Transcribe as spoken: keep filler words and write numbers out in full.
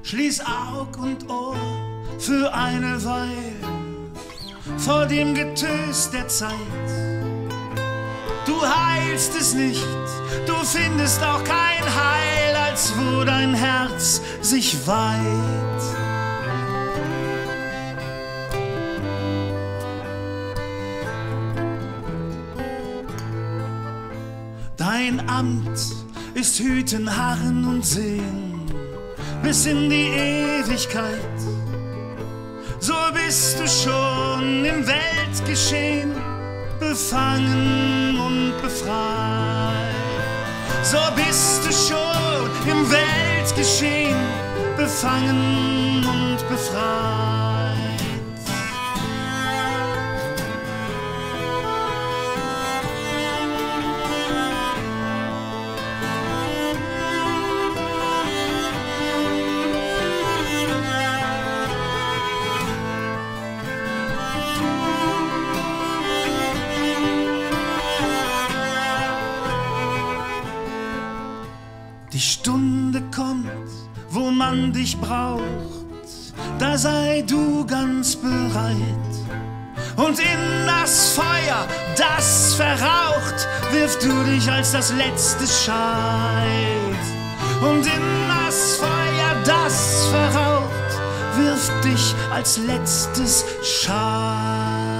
Schließ Aug und Ohr für eine Weile vor dem Getös der Zeit. Du heilst es nicht, du findest auch kein Heil, als wo dein Herz sich weiht. Dein Amt ist hüten, harren und sehen bis in die Ewigkeit. So bist du schon im Weltgeschehen befangen und befreit. So bist du schon im Weltgeschehen befangen und befreit. Die Stunde kommt, wo man dich braucht, da sei du ganz bereit. Und in das Feuer, das verraucht, wirf du dich als das letzte Scheit. Und in das Feuer, das verraucht, wirf dich als letztes Scheit.